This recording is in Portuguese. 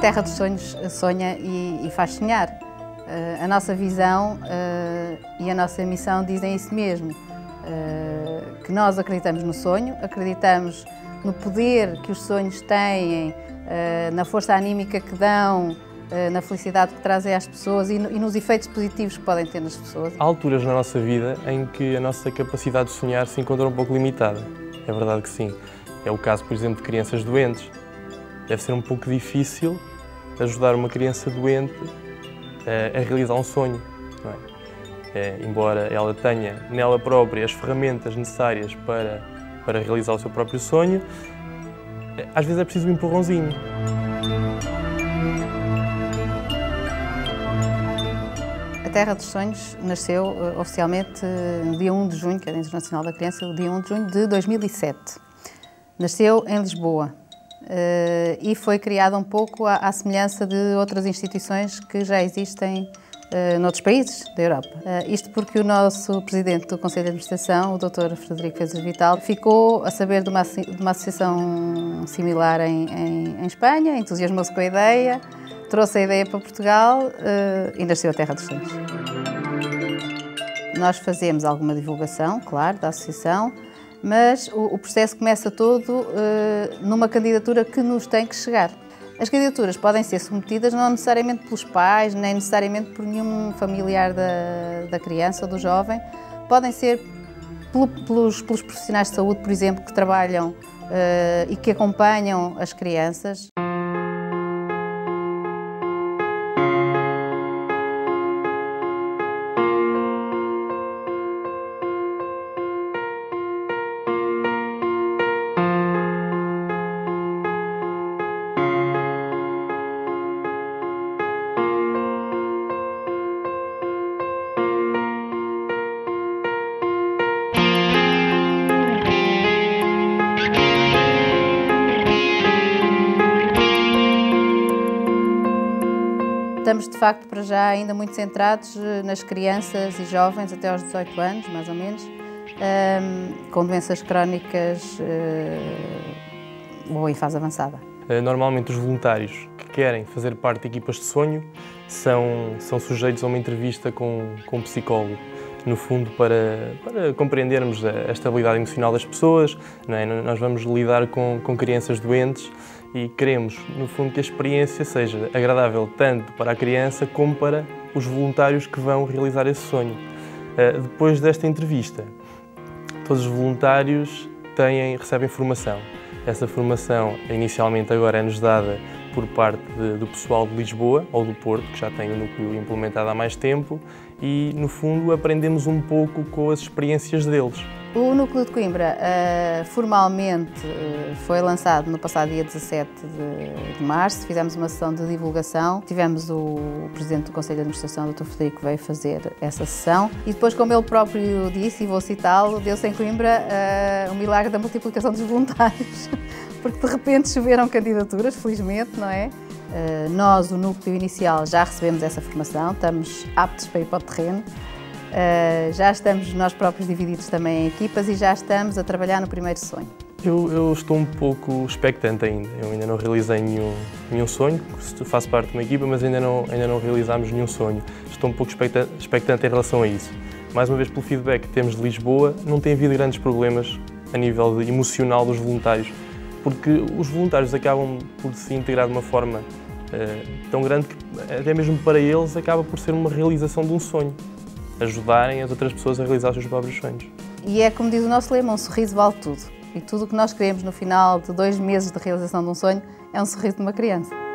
Terra dos Sonhos sonha e faz sonhar. A nossa visão e a nossa missão dizem isso mesmo, que nós acreditamos no sonho, acreditamos no poder que os sonhos têm, na força anímica que dão, na felicidade que trazem às pessoas e nos efeitos positivos que podem ter nas pessoas. Há alturas na nossa vida em que a nossa capacidade de sonhar se encontra um pouco limitada. É verdade que sim. É o caso, por exemplo, de crianças doentes. Deve ser um pouco difícil ajudar uma criança doente a realizar um sonho, não é? Embora ela tenha nela própria as ferramentas necessárias para realizar o seu próprio sonho, às vezes é preciso um empurrãozinho. A Terra dos Sonhos nasceu oficialmente no dia 1 de junho, que é o Dia Internacional da Criança, o dia 1 de junho de 2007. Nasceu em Lisboa e foi criada um pouco à semelhança de outras instituições que já existem noutros países da Europa. Isto porque o nosso presidente do Conselho de Administração, o Dr. Frederico Fezes Vital, ficou a saber de uma associação similar em Espanha, entusiasmou-se com a ideia, trouxe a ideia para Portugal e nasceu a Terra dos Sonhos. Nós fazemos alguma divulgação, claro, da associação, mas o processo começa todo numa candidatura que nos tem que chegar. As candidaturas podem ser submetidas não necessariamente pelos pais, nem necessariamente por nenhum familiar da criança ou do jovem. Podem ser pelos profissionais de saúde, por exemplo, que trabalham e que acompanham as crianças. Estamos, de facto, para já ainda muito centrados nas crianças e jovens até aos 18 anos, mais ou menos, com doenças crónicas ou em fase avançada. Normalmente os voluntários que querem fazer parte de equipas de sonho são sujeitos a uma entrevista com um psicólogo, no fundo para compreendermos a estabilidade emocional das pessoas, não é? Nós vamos lidar com crianças doentes e queremos, no fundo, que a experiência seja agradável tanto para a criança como para os voluntários que vão realizar esse sonho. Depois desta entrevista, todos os voluntários recebem formação. Essa formação, inicialmente agora, é-nos dada por parte do pessoal de Lisboa ou do Porto, que já tem o núcleo implementado há mais tempo, e, no fundo, aprendemos um pouco com as experiências deles. O Núcleo de Coimbra formalmente foi lançado no passado dia 17 de março. Fizemos uma sessão de divulgação. Tivemos o Presidente do Conselho de Administração, o Dr. Frederico, veio fazer essa sessão. E depois, como ele próprio disse, e vou citá-lo, deu-se em Coimbra o milagre da multiplicação dos voluntários. Porque de repente choveram candidaturas, felizmente, não é? Nós, o núcleo inicial, já recebemos essa formação, estamos aptos para ir para o terreno. Já estamos nós próprios divididos também em equipas e já estamos a trabalhar no primeiro sonho. Eu estou um pouco expectante ainda. Eu ainda não realizei nenhum sonho, faço parte de uma equipa, mas ainda não realizámos nenhum sonho. Estou um pouco expectante em relação a isso. Mais uma vez, pelo feedback que temos de Lisboa, não tem havido grandes problemas a nível emocional dos voluntários, porque os voluntários acabam por se integrar de uma forma tão grande que, até mesmo para eles, acaba por ser uma realização de um sonho. Ajudarem as outras pessoas a realizar os seus próprios sonhos. E é como diz o nosso lema, um sorriso vale tudo. E tudo o que nós queremos no final de 2 meses de realização de um sonho é um sorriso de uma criança.